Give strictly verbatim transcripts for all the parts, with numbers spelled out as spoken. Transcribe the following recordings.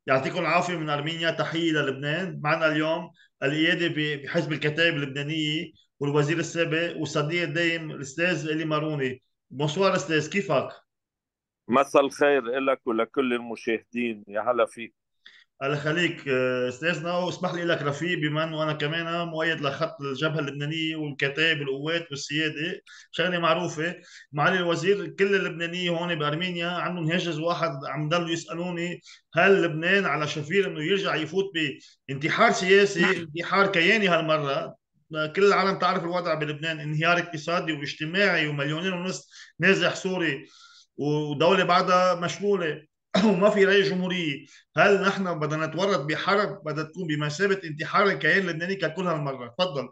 يعطيكم العافية من أرمينيا، تحية للبنان. معنا اليوم القيادة ب- بحزب الكتائب اللبنانية والوزير السابق والصديق الدايم الأستاذ إلي ماروني. بونسوار أستاذ، كيفك؟ مساء الخير لك ولكل المشاهدين، يا هلا فيك. الله يخليك آه، استاذنا، واسمح لي لك رفيق، بما انه انا كمان مؤيد لخط الجبهه اللبنانيه والكتائب والقوات والسياده. شغله معروفه. معالي الوزير، كل اللبنانيه هون بارمينيا عندهم هاجس واحد عم ضلوا يسالوني: هل لبنان على شفير انه يرجع يفوت بانتحار سياسي، انتحار كياني هالمره؟ كل العالم تعرف الوضع بلبنان: انهيار اقتصادي واجتماعي، ومليونين ونص نازح سوري، ودولة بعدها مشلولة وما في رئيس جمهورية. هل نحن بدنا نتورط بحرب بدها تكون بمثابة انتحار الكيان اللبناني ككل هالمرة؟ تفضل.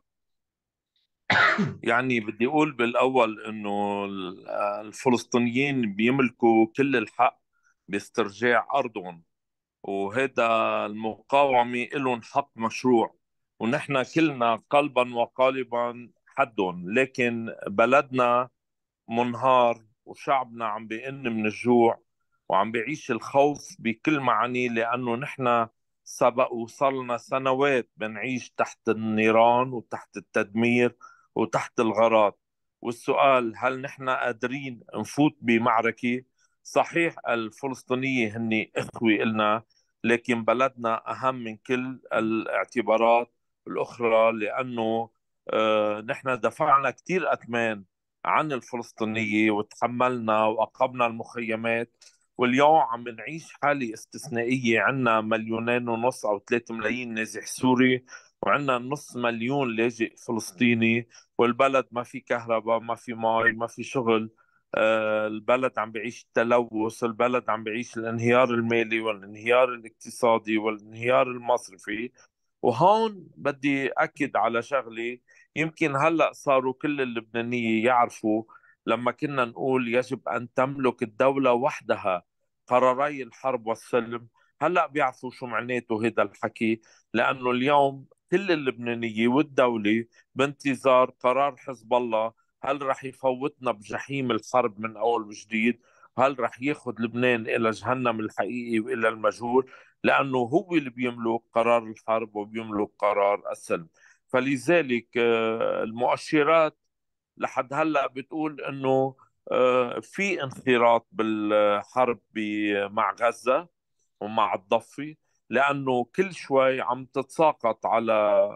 يعني بدي أقول بالأول إنه ال- الفلسطينيين بيملكوا كل الحق باسترجاع أرضهم، وهذا المقاومة لهم حق مشروع، ونحن كلنا قلبا وقالبا حدهم. لكن بلدنا منهار وشعبنا عم بيئن من الجوع وعم بيعيش الخوف بكل معانيه، لأنه نحن سبق وصلنا سنوات بنعيش تحت النيران وتحت التدمير وتحت الغارات. والسؤال، هل نحن قادرين نفوت بمعركة؟ صحيح الفلسطينية هن إخوة إلنا، لكن بلدنا أهم من كل الاعتبارات الأخرى، لأنه آه، نحن دفعنا كتير أثمان عن الفلسطينية وتحملنا وأقمنا المخيمات. واليوم عم نعيش حالة استثنائية، عنا مليونين ونص أو ثلاثة ملايين نازح سوري، وعنا نص مليون لاجئ فلسطيني، والبلد ما في كهرباء، ما في مي، ما في شغل. آه، البلد عم بيعيش التلوث، البلد عم بيعيش الانهيار المالي والانهيار الاقتصادي والانهيار المصرفي. وهون بدي أكد على شغلة، يمكن هلأ صاروا كل اللبنانية يعرفوا. لما كنا نقول يجب أن تملك الدولة وحدها قراري الحرب والسلم، هلأ بيعرفوا شو معناته هذا الحكي، لأنه اليوم كل اللبنانية والدولة بانتظار قرار حزب الله. هل رح يفوتنا بجحيم الحرب من أول وجديد؟ هل رح ياخذ لبنان إلى جهنم الحقيقي وإلى المجهول؟ لأنه هو اللي بيملك قرار الحرب وبيملك قرار السلم. فلذلك آه، المؤشرات لحد هلا بتقول انه آه، في انخراط بالحرب ب- مع غزة ومع الضفة، لانه كل شوي عم تتساقط على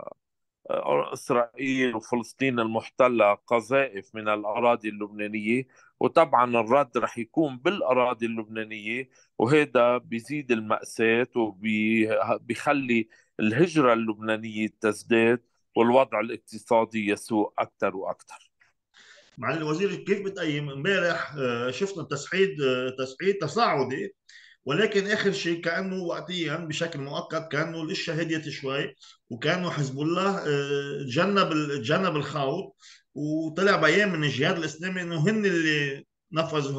إسرائيل وفلسطين المحتلة قذائف من الأراضي اللبنانية، وطبعا الرد رح يكون بالأراضي اللبنانية. وهذا بيزيد المأساة وبيخلي الهجرة اللبنانية تزداد، والوضع الاقتصادي يسوء أكثر وأكثر. معالي الوزير، كيف بتقيم امبارح؟ آه، شفنا تصعيد آه، تصعيد تصاعدي، ولكن اخر شيء كانه وقتيا بشكل مؤقت كانه الاشياء هديت شوي، وكانه حزب الله آه، تجنب ال- تجنب الخوض، وطلع بيان من الجهاد الاسلامي انه هن اللي نفذوا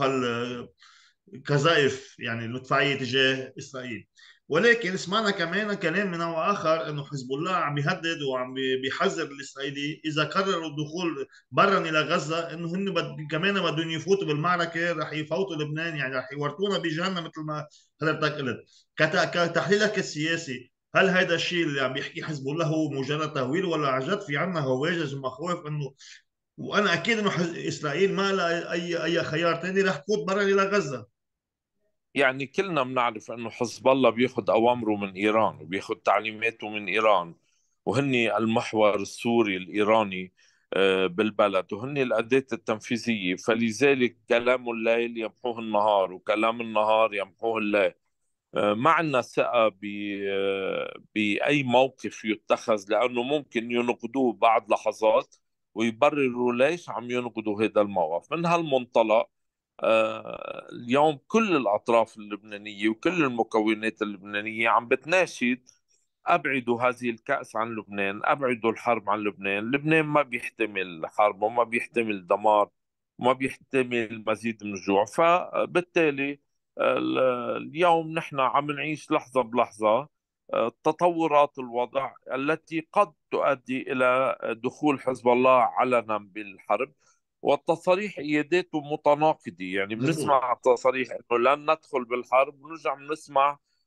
هالقذائف، يعني المدفعيه تجاه اسرائيل. ولكن سمعنا كمان كلام من نوع اخر انه حزب الله عم يهدد وعم بي- بيحذر الاسرائيلي اذا قرروا الدخول برا الى غزه، انه هن بد كمان بدهم يفوتوا بالمعركه، رح يفوتوا لبنان، يعني رح يورطونا بجهنم مثل ما حضرتك قلت. كت- كتحليلك السياسي، هل هذا الشيء اللي عم يحكي حزب الله هو مجرد تهويل، ولا عن جد في عندنا هواجس ومخاوف انه، وانا اكيد انه حز- اسرائيل ما لها اي اي خيار ثاني، رح تفوت برا الى غزه؟ يعني كلنا بنعرف انه حزب الله بياخذ اوامره من ايران وبياخذ تعليماته من ايران، وهن المحور السوري الايراني آه، بالبلد، وهن الأداة التنفيذية. فلذلك كلام الليل يمحوه النهار، وكلام النهار يمحوه الليل. آه، ما عندنا ثقة ب- آه، بأي موقف يتخذ، لأنه ممكن ينقضوه بعد لحظات ويبرروا ليش عم ينقضوا هذا الموقف. من هالمنطلق آه، اليوم كل الأطراف اللبنانية وكل المكونات اللبنانية عم بتناشد: أبعدوا هذه الكأس عن لبنان، أبعدوا الحرب عن لبنان. لبنان ما بيحتمل حرب وما بيحتمل دمار وما بيحتمل مزيد من الجوع. فبالتالي ال- اليوم نحن عم نعيش لحظة بلحظة آه، تطورات الوضع التي قد تؤدي إلى دخول حزب الله علنا بالحرب. والتصاريح اياداته متناقضة، يعني مزبوط. بنسمع تصاريح انه لن ندخل بالحرب، ونرجع بنسمع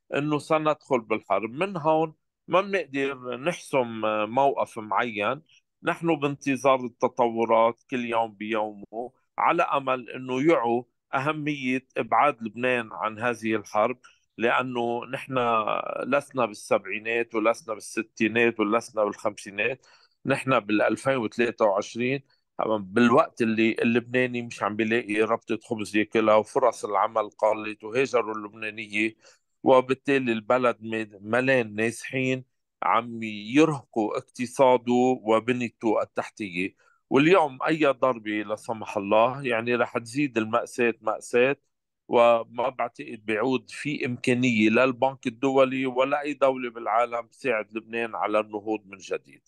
انه سندخل بالحرب. من هون ما بنقدر نحسم موقف معين. نحن بانتظار التطورات كل يوم بيومه، على امل انه يعوا اهمية ابعاد لبنان عن هذه الحرب. لانه نحن لسنا بالسبعينات ولسنا بالستينات ولسنا بالخمسينات، نحن بال ألفين وثلاثة وعشرين، بالوقت اللي اللبناني مش عم بيلاقي ربطة خبز ياكلها وفرص العمل قلت وهاجروا اللبنانية، وبالتالي البلد مد- ملان نازحين عم يرهقوا اقتصاده وبنيته التحتية. واليوم أي ضربة لا سمح الله يعني رح تزيد المأساة مأساة. وما بعتقد بيعود في إمكانية لا البنك الدولي ولا أي دولة بالعالم تساعد لبنان على النهوض من جديد.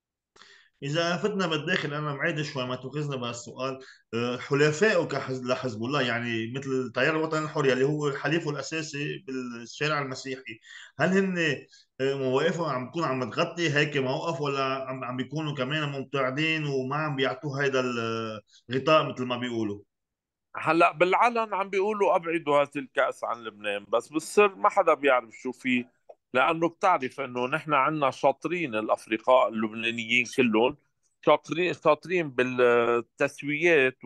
إذا فتنا بالداخل أنا معيد شوي ما تأخذنا بهالسؤال. آه، حلفائه كحزب لحزب الله، يعني مثل التيار الوطني الحر اللي هو حليفه الأساسي بالشارع المسيحي، هل هن آه، مواقفهم عم تكون عم تغطي هيك موقف، ولا عم عم بيكونوا كمان ممتعدين وما عم بيعطوه هيدا الغطاء مثل ما بيقولوا؟ هلا بالعلن عم بيقولوا ابعدوا هذه الكأس عن لبنان، بس بالسر ما حدا بيعرف شو فيه. لانه بتعرف انه نحن عنا شاطرين، الافرقاء اللبنانيين كلهم شاطرين شاطرين بالتسويات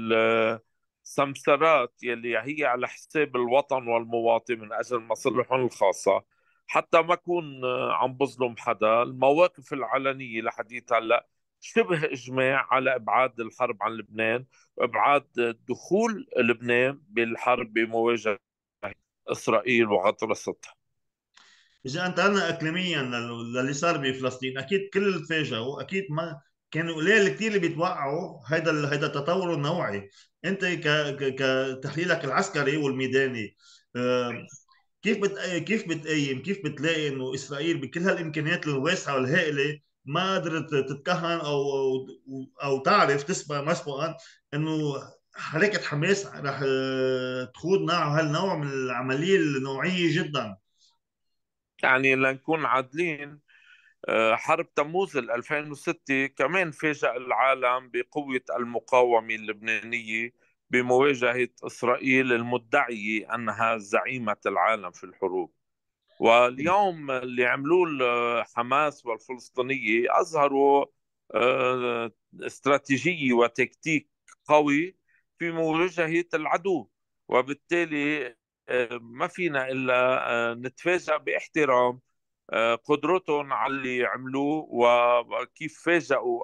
وبالسمسرات يلي هي على حساب الوطن والمواطن من اجل مصالحهم الخاصة. حتى ما اكون عم بظلم حدا، المواقف العلنية لحديث هلا شبه اجماع على ابعاد الحرب عن لبنان، وابعاد دخول لبنان بالحرب بمواجهه اسرائيل وغطرستها. إذا انتقلنا إقليميا لل- للي صار بفلسطين، أكيد كل تفاجئوا، أكيد ما كانوا قليل كثير اللي بيتوقعوا هيدا ال- هيدا التطور النوعي. أنت ك ك- كتحليلك العسكري والميداني، آه، كيف بت كيف بتقيم، كيف بتلاقي انه اسرائيل بكل هالامكانيات الواسعه والهائله ما قدرت تتكهن او او او تعرف تسبق مسبقا انه حركه حماس رح آه، تخوض نوع هالنوع من العمليه النوعيه جدا؟ يعني لنكون عادلين، آه، حرب تموز ال ألفين وستة كمان فاجأ العالم بقوة المقاومة اللبنانية بمواجهة إسرائيل المدعية أنها زعيمة العالم في الحروب. واليوم اللي عملوه حماس والفلسطينية أظهروا آه، استراتيجية وتكتيك قوي في مواجهة العدو. وبالتالي آه، ما فينا إلا آه، نتفاجأ باحترام آه، قدرتهم على اللي عملوه وكيف فاجأوا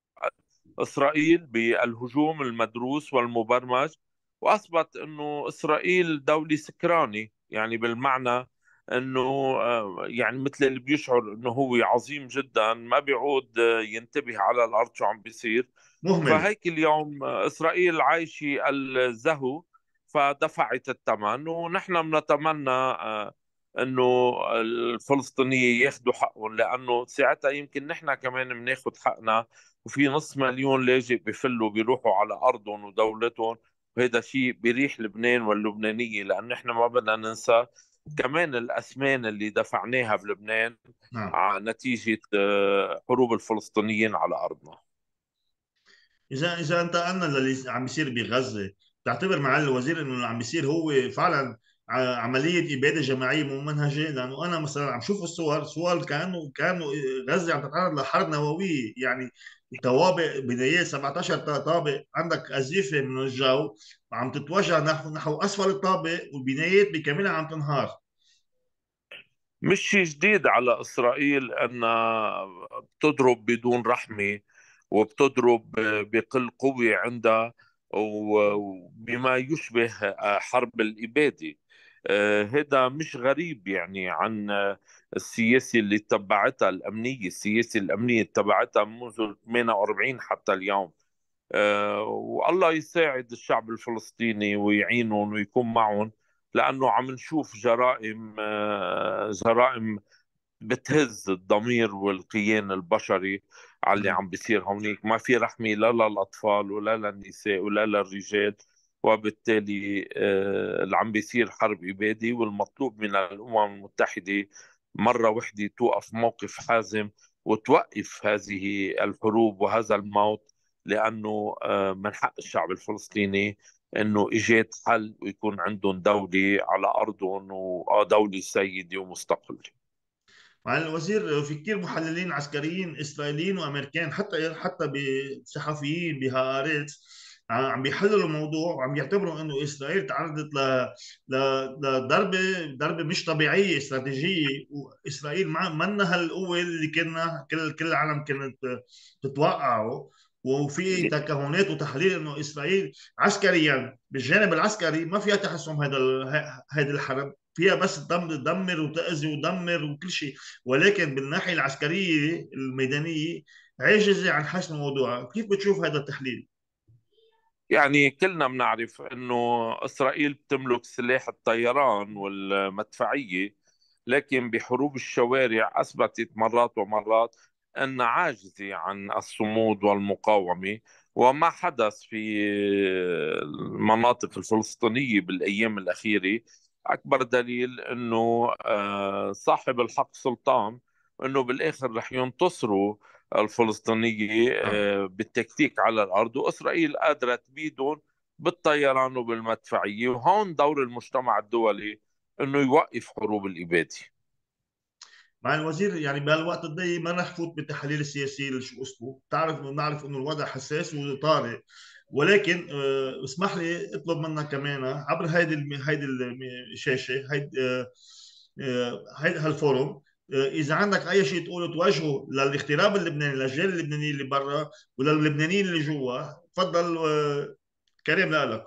إسرائيل بالهجوم المدروس والمبرمج. وأثبت أنه إسرائيل دولة سكرانة، يعني بالمعنى أنه آه، يعني مثل اللي بيشعر أنه هو عظيم جدا ما بيعود آه، ينتبه على الأرض شو عم بيصير. مهمل. فهيك اليوم آه، إسرائيل عايشة الزهو، فدفعت الثمن. ونحن بنتمنى آه، انه الفلسطينية ياخذوا حقهم، لانه ساعتها يمكن نحن كمان بناخذ حقنا، وفي نص مليون لاجئ بفلوا بيروحوا على أرضهم ودولتهم. وهذا شيء بيريح لبنان واللبنانية، لأن احنا ما بدنا ننسى كمان الأثمان اللي دفعناها بلبنان نعم. ع- نتيجة آه، حروب الفلسطينيين على أرضنا. اذا اذا انتقلنا للي عم بيصير بغزه، بتعتبر معالي الوزير انه اللي عم بيصير هو فعلا ع- عمليه اباده جماعيه ممنهجه؟ لانه انا مثلا عم شوف الصور، صور كانه كانه غزه عم تتعرض لحرب نوويه، يعني طوابق بدايات سبعتاشر ط- طابق، عندك قذيفه من الجو عم تتوجه نحو نحو اسفل الطابق، والبنايات بكاملها عم تنهار. مش شيء جديد على إسرائيل أنها بتضرب بدون رحمة، وبتضرب بكل قوة عندها، وبما يشبه حرب الإبادة. آه، هذا مش غريب يعني عن السياسة اللي اتبعتها الأمنية. السياسة الأمنية اتبعتها منذ ثمانية وأربعين حتى اليوم. آه، والله يساعد الشعب الفلسطيني ويعينهم ويكون معهم، لأنه عم نشوف جرائم آه، جرائم بتهز الضمير والكيان البشري على اللي نعم. عم بيصير هونيك. ما في رحمة لا للأطفال ولا للنساء ولا للرجال. وبالتالي آه، اللي عم بيصير حرب إبادة، والمطلوب من الأمم المتحدة مرة واحدة توقف موقف حازم وتوقف هذه الحروب وهذا الموت. لأنه آه، من حق الشعب الفلسطيني انه اجت حل ويكون عندهم دولة على ارضهم ودولة سيدة ومستقلة. مع الوزير في كثير محللين عسكريين اسرائيليين وامريكان، حتى حتى بصحفيين بهاريتس عم بيحللوا الموضوع وعم بيعتبروا انه اسرائيل تعرضت ل ل لضربه ضربه مش طبيعيه استراتيجيه، واسرائيل ما منها القوه اللي كنا كل كل العالم كانت تتوقعه. وفي تكهنات وتحليل انه اسرائيل عسكريا بالجانب العسكري ما فيها تحسن هذا هذه الحرب، فيها بس تدمر وتأذي ودمر وكل شيء، ولكن بالناحية العسكرية الميدانية عاجزة عن حسم الموضوع. كيف بتشوف هذا التحليل؟ يعني كلنا بنعرف انه اسرائيل بتملك سلاح الطيران والمدفعية، لكن بحروب الشوارع اثبتت مرات ومرات ان عاجزة عن الصمود والمقاومة. وما حدث في المناطق الفلسطينية بالايام الاخيرة اكبر دليل انه آه، صاحب الحق سلطان، انه بالاخر رح ينتصروا الفلسطينية نعم. آه، بالتكتيك على الأرض، وإسرائيل قادرة تبيدهم بالطيران وبالمدفعية. وهون دور المجتمع الدولي أنه يوقف حروب الإبادة. مع الوزير يعني بهالوقت الضيق ما رح فوت بالتحاليل السياسية اللي شو اسمه، بتعرف بنعرف انه الوضع حساس وطارئ، ولكن آه، اسمح لي اطلب منك كمان عبر هيدي الم- هيدي الشاشة، هيدي آه، آه، هيدي هالفورم، آه، اذا عندك اي شيء تقوله توجهه للاغتراب اللبناني، للرجال اللبنانيين اللي برا وللبنانيين اللي جوا، تفضل. آه، كريم لك.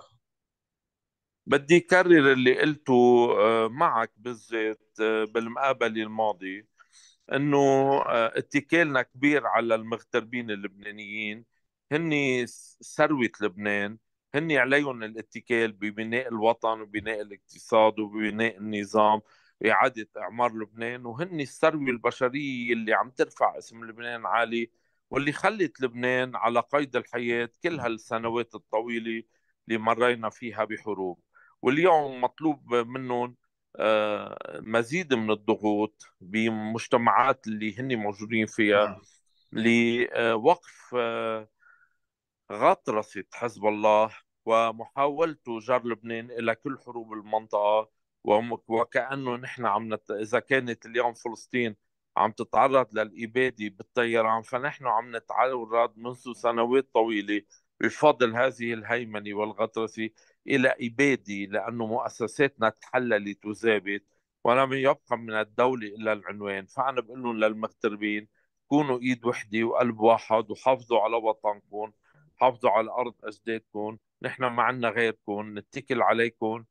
بدي كرر اللي قلته آه، معك بالذات آه، بالمقابلة الماضية، انه آه، اتكالنا كبير على المغتربين اللبنانيين. هن ثروة لبنان، هن عليهم الاتكال ببناء الوطن وبناء الاقتصاد وبناء النظام وإعادة إعمار لبنان، وهن الثروة البشرية اللي عم ترفع اسم لبنان عالي، واللي خلت لبنان على قيد الحياة كل هالسنوات الطويلة اللي مرينا فيها بحروب. واليوم مطلوب منهم آه، مزيد من الضغوط بمجتمعات اللي هن موجودين فيها نعم. لوقف آه، غطرسة حزب الله ومحاولته جر لبنان إلى كل حروب المنطقة. وم- وكأنه نحن عم نت... إذا كانت اليوم فلسطين عم تتعرض للإبادة بالطيران، فنحن عم نتعرض منذ سنوات طويلة بفضل هذه الهيمنة والغطرسة إلى إبادة، لأنه مؤسساتنا تحللت وذابت ولم يبقى من الدولة إلا العنوان. فأنا بقول لهم للمغتربين: كونوا إيد وحدة وقلب واحد وحافظوا على وطنكم، حافظوا على أرض أجدادكم، نحن ما عنا غيركم، نتكل عليكم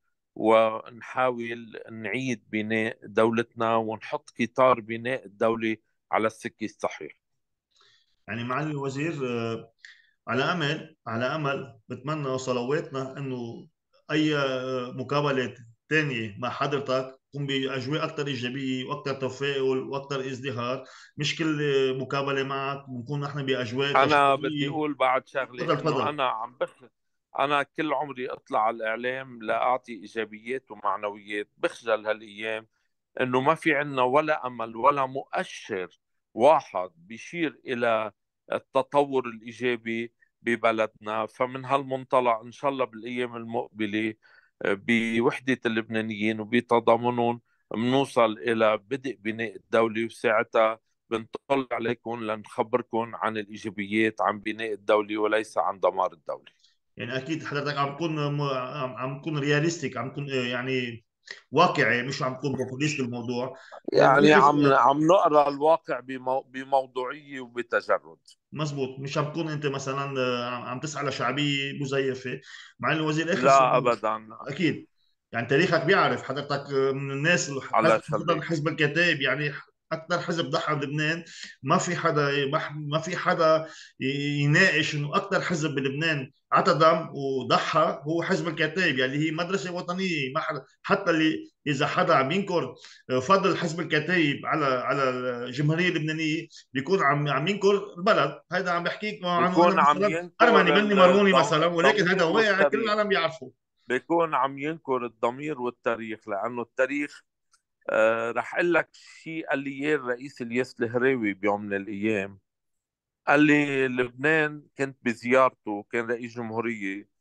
ونحاول نعيد بناء دولتنا ونحط قطار بناء الدولة على السكة الصحيح. يعني معالي الوزير، آه، على امل على امل بتمنى وصلواتنا انه اي مقابله تانية مع حضرتك تكون باجواء اكثر ايجابيه واكثر تفاؤل واكثر ازدهار. مش كل مقابله معك بنكون نحن باجواء أنا بدي تشاؤميه. أقول بعد شغلة، تفضل إنه تفضل. أنا عم بخ أنا كل عمري أطلع على الإعلام لأعطي إيجابيات ومعنويات. بخجل هالأيام انه ما في عنا ولا امل ولا مؤشر واحد بيشير الى التطور الايجابي ببلدنا. فمن هالمنطلق ان شاء الله بالايام المقبله آه، بوحده اللبنانيين وبتضامنهم بنوصل الى بدء بناء الدوله، وساعتها بنطلع عليكم لنخبركم عن الايجابيات عن بناء الدوله وليس عن دمار الدوله. يعني اكيد حضرتك عم تكون عم عم تكون رياليستيك، عم تكون يعني واقعي، مش عم تكون بوبوليست بالموضوع. يعني بلاحظ. عم عم نقرا الواقع بمو... بموضوعيه وبتجرد. مزبوط، مش عم تكون انت مثلا آه، عم عم تسعى لشعبيه مزيفه. مع الوزير اخر لا سؤال. ابدا. اكيد. يعني تاريخك بيعرف حضرتك من الناس اللي الله حز- خاصة يخليك. حزب الكتائب، يعني اكثر حزب ضحى بلبنان. ما في حدا ما في حدا يناقش انه اكثر حزب بلبنان عطى دم وضحى هو حزب الكتائب، يعني هي مدرسة وطنية. ما حدا حتى اللي اذا حدا عم ينكر فضل حزب الكتائب على على الجمهورية اللبنانية بيكون عم عم ينكر البلد. هذا عم بحكيك عنه انا بيكون عم مثلا ارمني ينكر مني ال- ماروني الض- مثلا، ولكن هذا الضمير واقع كل والتاريخ. العالم بيعرفه. بيكون عم ينكر الضمير والتاريخ، لأنه التاريخ آه رح أقول لك شيء قال لي إياه الرئيس الياس الهريوي بيوم من الأيام. قال لي: لبنان كنت بزيارته، كان رئيس جمهورية،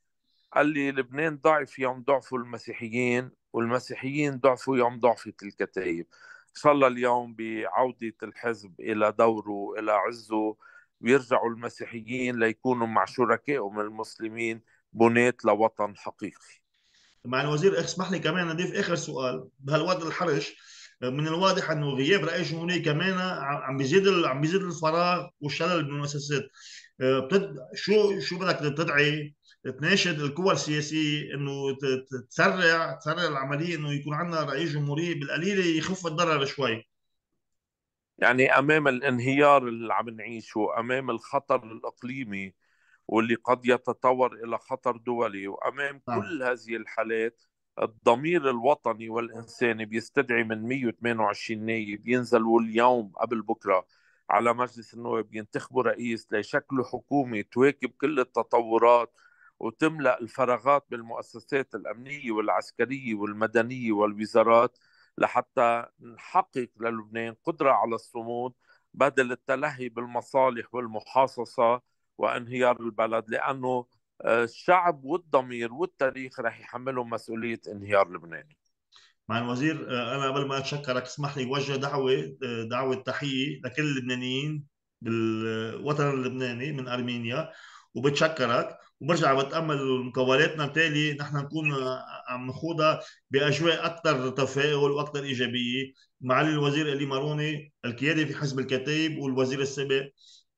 قال لي لبنان ضعف يوم ضعفوا المسيحيين، والمسيحيين ضعفوا يوم ضعفت الكتائب. إن شاء الله اليوم بعودة الحزب إلى دوره وإلى عزه، ويرجعوا المسيحيين ليكونوا مع شركائهم المسلمين بناة لوطن حقيقي. مع الوزير اسمح لي كمان اضيف اخر سؤال بهالوضع الحرج. من الواضح انه غياب رئيس جمهورية كمان عم بيزيد عم بيزيد الفراغ والشلل بالمؤسسات. بتد... شو شو بدك تدعي تناشد القوى السياسية انه ت- ت- تسرع تسرع العملية، انه يكون عندنا رئيس جمهورية بالقليلة يخف الضرر شوي. يعني أمام الانهيار اللي عم نعيشه، أمام الخطر الإقليمي واللي قد يتطور إلى خطر دولي، وأمام نعم. كل هذه الحالات، الضمير الوطني والإنساني بيستدعي من مية وثمانية وعشرين نايب ينزلوا اليوم قبل بكرة على مجلس النواب، ينتخبوا رئيس ليشكلوا حكومة تواكب كل التطورات وتملأ الفراغات بالمؤسسات الأمنية والعسكرية والمدنية والوزارات، لحتى نحقق للبنان قدرة على الصمود بدل التلهي بالمصالح والمحاصصة وانهيار البلد. لأنه آه، الشعب والضمير والتاريخ رح يحملوا مسؤولية انهيار لبنان. مع الوزير، آه، انا قبل ما اتشكرك اسمح لي اوجه دعوه آه، دعوه تحيه لكل اللبنانيين بالوطن اللبناني من ارمينيا، وبتشكرك وبرجع بتامل مقاولاتنا التالي نحن نكون آه، عم نخوضها باجواء اكثر تفاؤل واكثر ايجابيه. معالي الوزير الي ماروني القيادي في حزب الكتائب والوزير السابق،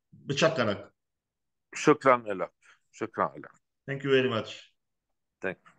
بتشكرك. شكرا لك. شكرا Thank you very much. لك.